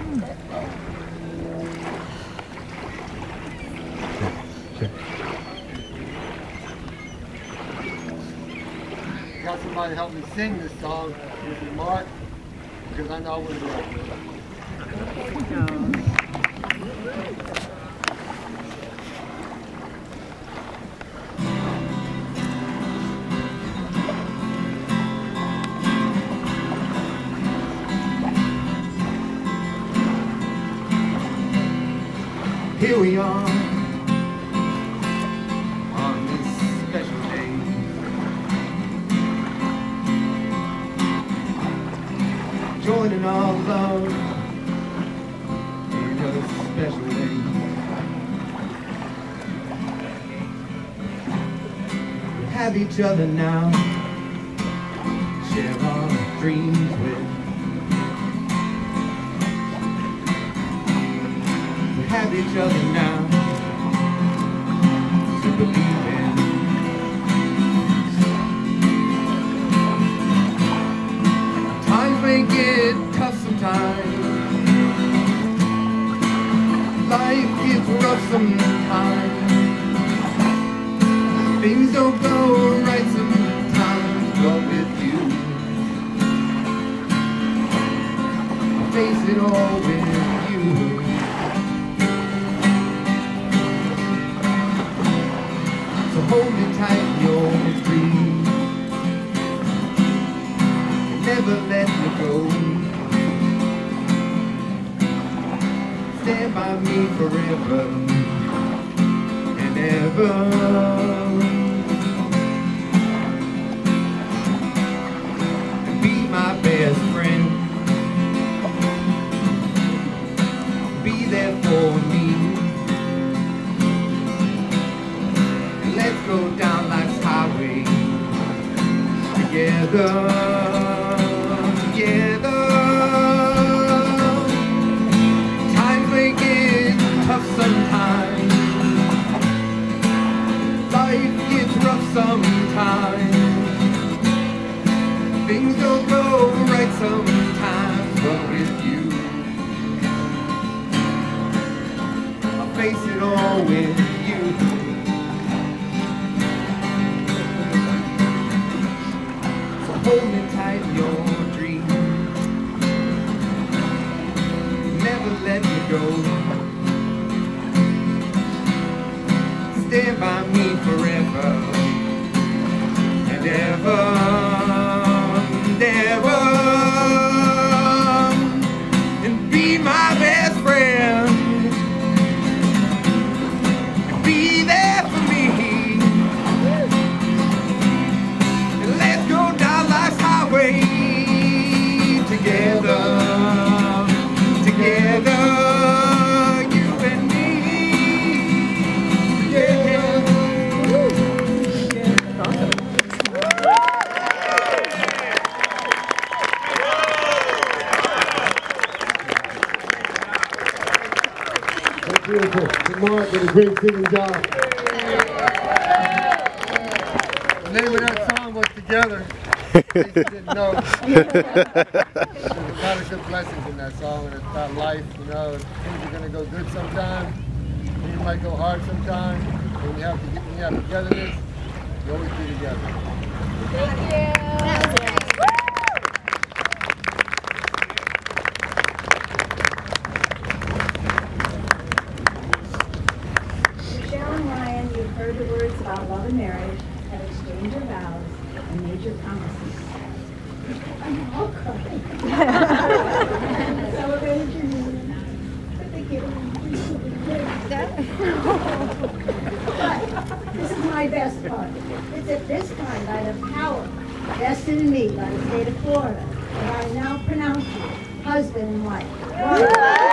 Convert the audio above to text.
Got somebody to help me sing this song. This is Mark, because I know I wouldn't be able to do it. Here we are on this special day. Joining all love in a special way. We have each other now, share our dreams with. Have each other now to believe in. Times may get tough sometimes. Life gets rough sometimes. Things don't go right sometimes, but with you I face it all with you. Hold me tight, you're free. Never let me go. Stand by me forever and ever. And be my best friend. Be there for me. Let's go down life's highway together, together. Times may get tough sometimes. Life gets rough sometimes. Things don't go right sometimes, but with you I'll face it all with you. Hold me tight, your dreams. Never let me go. Stand by me forever and ever and ever. And be my best friend. And be there for me. Together, together, you and me. Yeah. That's beautiful. Mark did a great singing job. The name of that song was Together. In case you didn't know. There's a lot of good blessings in that song, and it's about life, you know. Things are going to go good sometimes, things might go hard sometimes. When you have togetherness, you always be together. Thank you. Michelle and Ryan, you've heard the words about love and marriage, have exchanged your vows, and made your promises. I'm all crying. Celebrated your union. But they give it But this is my best part. It's at this time, by the power vested in me by the state of Florida, that I now pronounce you husband and wife.